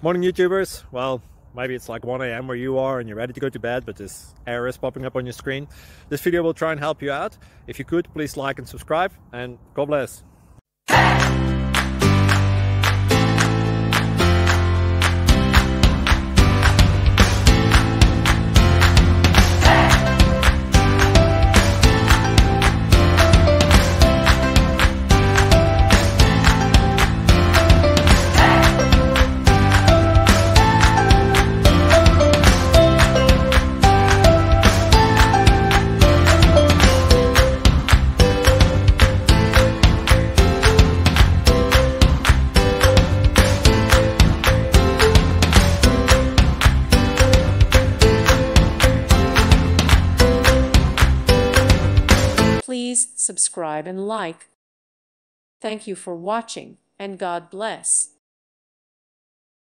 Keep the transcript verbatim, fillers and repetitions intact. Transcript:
Morning YouTubers. Well, maybe it's like one A M where you are and you're ready to go to bed, but this error is popping up on your screen. This video will try and help you out. If you could, please like and subscribe, and God bless. Please subscribe and like. Thank you for watching, and God bless.